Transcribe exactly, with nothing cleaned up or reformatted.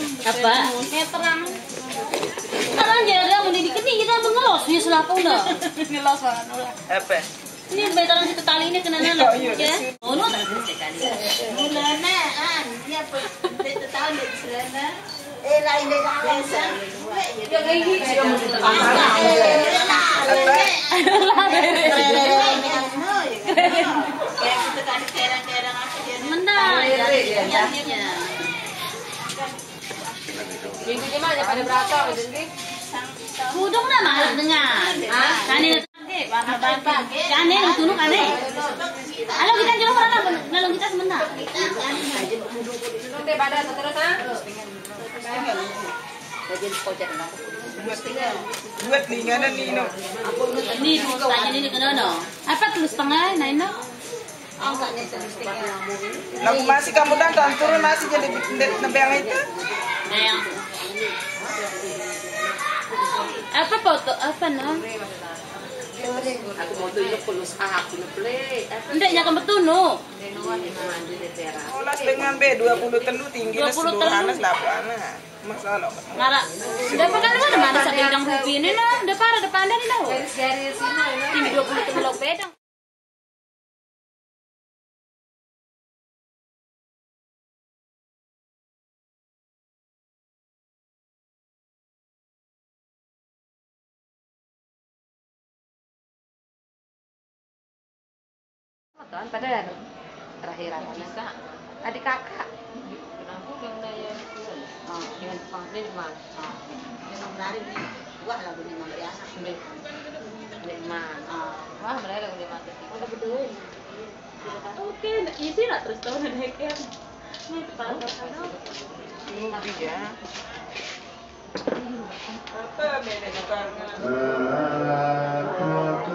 Apa? Kayak terang. Terang jadi mau dibikin kita mengelos ya selapung dah. Ngelos banget ulah. Apa? Ini bentaran situ tali ini kena nana. Ya. Oh, no tak sekali. Mulana an, dia itu tahun di sana. Eh lain dari desa. Ya kayak gitu. Kayak kita kan kerang-kerang apa dia. Menang. Ya. Minggu ini mah pada berapa jadi? Budong na mahal dengan. Ah, kane nanti warna banta. Kane nang tunuk kane. Halo kita jalan mana? Lalu kita sebentar. Belum deh pada terus ah. Jadi kocak nak. Buat lingan dan nino. Ini tanya ini kena no. Apa tulis tengah nah ini? Lagu masih kamu dan turun masih jadi nebeng itu. Yang apa foto apa no? Aku mau tunjuk pulus aku play. Enggak nyakam betul no. Olas dengan B dua puluh telu tinggi dua puluh seluruh telu. anak dapana. Masalah. Ngara. Dapat kan mana mana sa pedang rupi ini no. Depan ada depan ini no. Garis-garis ini. Tinggi dua puluh telu pedang. Kan pada terakhiran bisa adik kakak. Kenapa yang daya? Oh, dengan panggil mah. Yang menarik nih, gua lagu ni memberi anak. Leman. Wah, mereka lagu leman. Ada betul. Oke, isi lah terus tahu ada hacker. Ini tepat tahu. Movie ya. Apa beda juga?